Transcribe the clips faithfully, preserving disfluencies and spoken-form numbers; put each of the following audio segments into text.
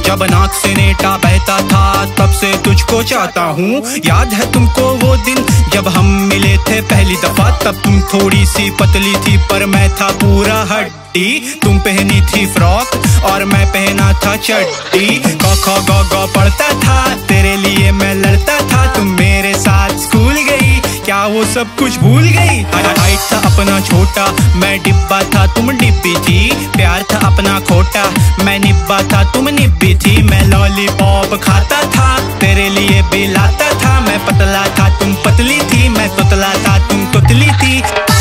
जब नाक से नेटा बहता था तब से तुझको चाहता हूँ। याद है तुमको वो दिन जब हम मिले थे पहली दफा, तब तुम थोड़ी सी पतली थी पर मैं था पूरा हड्डी। तुम पहनी थी फ्रॉक और मैं पहना था चड्डी। क ख ग ग पढ़ता था, तेरे लिए मैं लड़ता था। तुम मेरे साथ स्कूल गई, क्या वो सब कुछ भूल गई? हाइट था अपना छोटा, मैं डिब्बा था तुम डिब्बी थी। प्यार था अपना खोटा, मैं निब्बा था तुम निब्बी थी। मैं लॉलीपॉप खाता था, तेरे लिए भी लाता था। मैं पतला था तुम पतली थी, मैं तुतला था तुम तुतली थी।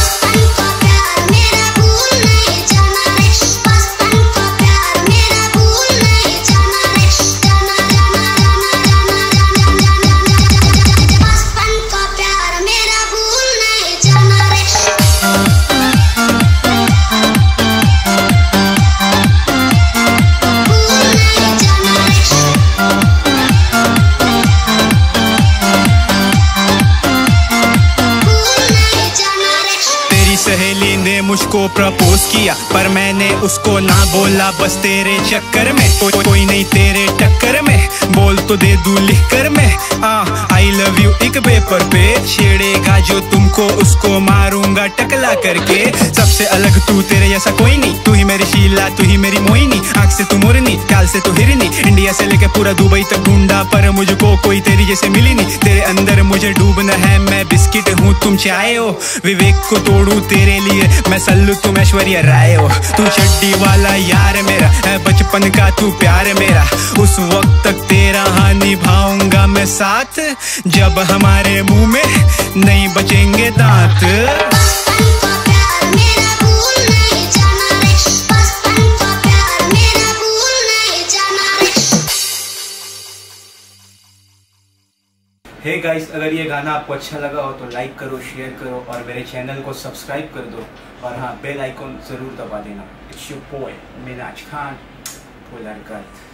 सहेली ने मुझको प्रपोज किया पर मैंने उसको ना बोला, बस तेरे चक्कर में को, कोई नहीं तेरे टक्कर में। बोल तो दे दूं लिख कर मैं, आई लव यू एक पेपर पे। छेड़ेगा जो तुमको उसको मारूंगा टकला करके। सबसे अलग तू, तेरे जैसा कोई नहीं। तू ही मेरी शीला, तू ही मेरी मोहिनी। आँख से तू मोरनी, चाल से तू हिरनी। इंडिया से लेके पूरा दुबई तक ढूंढा पर मुझको कोई तेरी जैसे मिली नहीं। तेरे अंदर मुझे डूबना है, मैं बिस्किट हूँ तुम चाय हो। विवेक को तोड़ू तेरे लिए मैं सल्लू, तुम ऐश्वर्या राय हो। तू चड्डी वाला यार मेरा है, बचपन का तू प्यार मेरा। उस वक्त तक तेरा हाँ निभाऊंगा मैं साथ, जब हमारे मुंह में नहीं बचेंगे दांत। हे गाइस, अगर ये गाना आपको अच्छा लगा हो तो लाइक करो, शेयर करो और मेरे चैनल को सब्सक्राइब कर दो। और हाँ, बेल आइकॉन ज़रूर दबा देना। It's your boy Minaj Khan, full हरकत।